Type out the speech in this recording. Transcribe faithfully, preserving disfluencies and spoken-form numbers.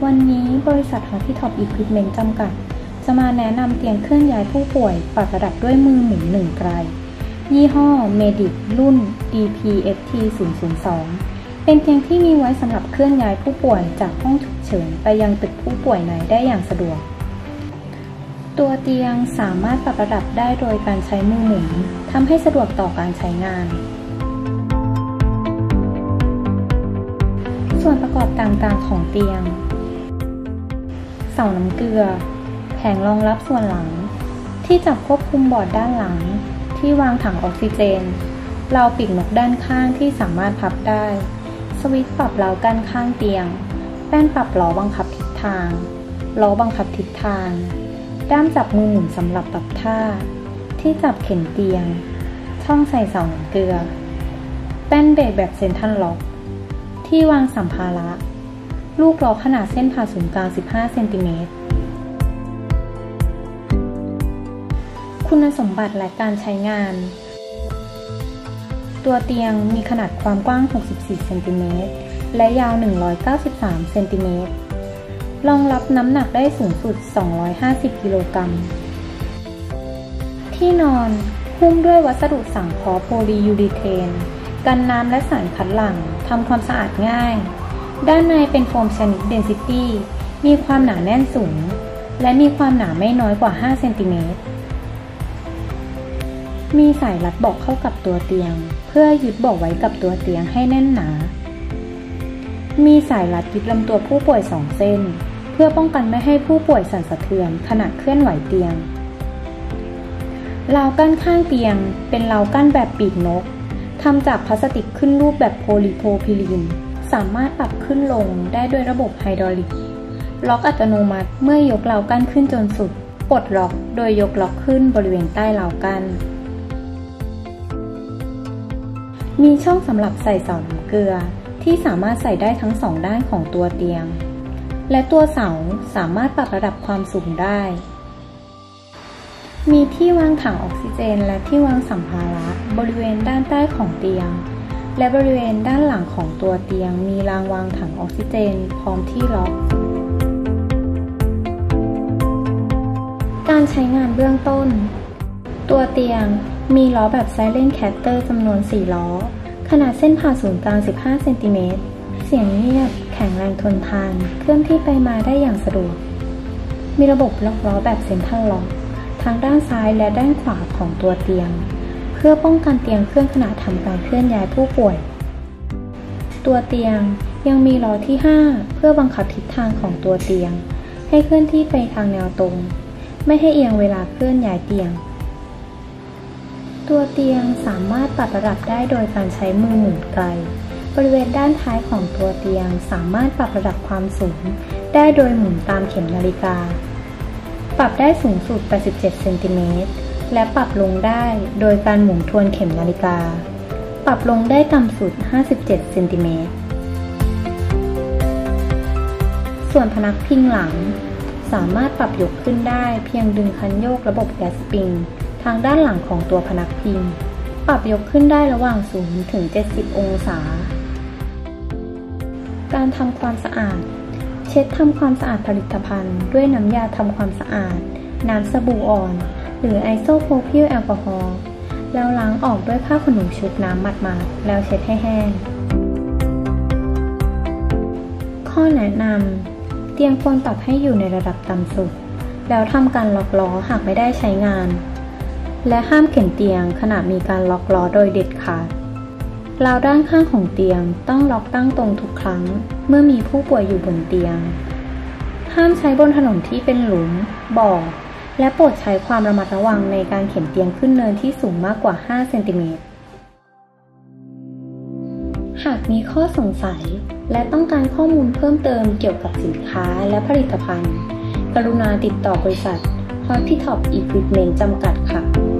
วันนี้บริษัท Hospital Equipment จำกัดจะมาแนะนำเตียงเคลื่อนย้ายผู้ป่วยปรับระดับด้วยมือหมุนหนึ่งไกลยี่ห้อ Medic รุ่น ดี พี เอฟ ที ศูนย์ ศูนย์ สอง เป็นเตียงที่มีไว้สำหรับเคลื่อนย้ายผู้ป่วยจากห้องฉุกเฉินไปยังตึกผู้ป่วยในได้อย่างสะดวกตัวเตียงสามารถปรับระดับได้โดยการใช้มือหมุนทำให้สะดวกต่อการใช้งานส่วนประกอบต่างๆของเตียงเสาน้ำเกลือแผงรองรับส่วนหลังที่จับควบคุมบอร์ดด้านหลังที่วางถังออกซิเจนราวปีกนกด้านข้างที่สามารถพับได้สวิตช์ปรับราวกั้นข้างเตียงแป้นปรับล้อบังคับทิศทางล้อบังคับทิศทางด้ามจับมือหมุนสำหรับปรับท่าที่จับเข็นเตียงช่องใส่เสาน้ำเกลือแป้นเบรกแบบเซ็นทรัลล็อกที่วางสัมภาระลูกล้อขนาดเส้นผ่าศูนย์กลางสิบห้าเซนติเมตรคุณสมบัติและการใช้งานตัวเตียงมีขนาดความกว้างหกสิบสี่เซนติเมตรและยาวหนึ่งร้อยเก้าสิบสามเซนติเมตรรองรับน้ำหนักได้สูงสุดสองร้อยห้าสิบกิโลกรัมที่นอนหุ้มด้วยวัสดุสังเคราะห์โพลียูรีเทนกันน้ำและสารคัดหลั่งทำความสะอาดง่ายด้านในเป็นโฟมชนิดเดนซิตี้มีความหนาแน่นสูงและมีความหนาไม่น้อยกว่าห้าเซนติเมตรมีสายรัดเบาะเข้ากับตัวเตียงเพื่อยึดเบาะไว้กับตัวเตียงให้แน่นหนามีสายรัดยึดลำตัวผู้ป่วยสองเส้นเพื่อป้องกันไม่ให้ผู้ป่วยสั่นสะเทือนขณะเคลื่อนไหวเตียงราวกั้นข้างเตียงเป็นราวกั้นแบบปีกนกทำจากพลาสติกขึ้นรูปแบบโพลีโพรพิลีนสามารถปรับขึ้นลงได้ด้วยระบบไฮดรอลิกล็อกอัตโนมัติเมื่อยกราวกั้นขึ้นจนสุดปลดล็อกโดยยกล็อกขึ้นบริเวณใต้ราวกั้นมีช่องสำหรับใส่เสาน้ำเกลือที่สามารถใส่ได้ทั้งสองด้านของตัวเตียงและตัวเสาสามารถปรับระดับความสูงได้มีที่วางถังออกซิเจนและที่วางสัมภาระบริเวณด้านใต้ของเตียงและบริเวณด้านหลังของตัวเตียงมีรางวางถังออกซิเจนพร้อมที่ล็อกการใช้งานเบื้องต้นตัวเตียงมีล้อแบบไซเลนแคตเตอร์จำนวนสี่ล้อขนาดเส้นผ่าศูนย์กลางสิบห้าเซนติเมตรเสียงเงียบแข็งแรงทนทานเคลื่อนที่ไปมาได้อย่างสะดวกมีระบบล็อกล้อแบบเซ็นทรัลล็อกทั้งด้านซ้ายและด้านขวาของตัวเตียงเพื่อป้องกันเตียงเคลื่อนขณะทำการเคลื่อนย้ายผู้ป่วยตัวเตียงยังมีล้อที่ห้าเพื่อบังคับทิศทางของตัวเตียงให้เคลื่อนที่ไปทางแนวตรงไม่ให้เอียงเวลาเคลื่อนย้ายเตียงตัวเตียงสามารถปรับระดับได้โดยการใช้มือหมุนไกลบริเวณด้านท้ายของตัวเตียงสามารถปรับระดับความสูงได้โดยหมุนตามเข็มนาฬิกาปรับได้สูงสุดแปดสิบเจ็ดเซนติเมตรและปรับลงได้โดยการหมุนทวนเข็มนาฬิกาปรับลงได้ต่ำสุดห้าสิบเจ็ดเซนติเมตรส่วนพนักพิงหลังสามารถปรับยกขึ้นได้เพียงดึงคันโยกระบบแกสปริงทางด้านหลังของตัวพนักพิงปรับยกขึ้นได้ระหว่างศูนย์ถึงเจ็ดสิบองศาการทำความสะอาดเช็ดทำความสะอาดผลิตภัณฑ์ด้วยน้ำยาทำความสะอาดน้ำสบู่อ่อนหรือไอโซโพรพิลแอลกอฮอล์แล้วล้างออกด้วยผ้าขนหนูชุบน้ำหมาดๆแล้วเช็ดให้แห้งข้อแนะนำเตียงควรปรับให้อยู่ในระดับต่ำสุดแล้วทำการล็อกล้อหากไม่ได้ใช้งานและห้ามเข็นเตียงขณะมีการล็อกล้อโดยเด็ดขาดราวด้านข้างของเตียงต้องล็อกตั้งตรงทุกครั้งเมื่อมีผู้ป่วยอยู่บนเตียงห้ามใช้บนถนนที่เป็นหลุมบ่อและโปรดใช้ความระมัดระวังในการเข็นเตียงขึ้นเนินที่สูงมากกว่าห้าเซนติเมตรหากมีข้อสงสัยและต้องการข้อมูลเพิ่มเติมเกี่ยวกับสินค้าและผลิตภัณฑ์กรุณาติดต่อบริษัท Hospital Equipment จำกัดค่ะ